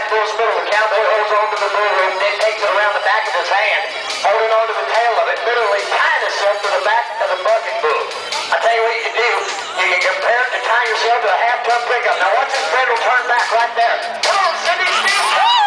bull's middle. The cowboy holds on to the bull rope, then takes it around the back of his hand, holding on to the tail of it, literally tying himself to the back of the bucking bull. I tell you what you can do. You can compare it to tying yourself to a half-ton pickup. Now watch this brindle turn back right there. Come on, Cindy, Steve.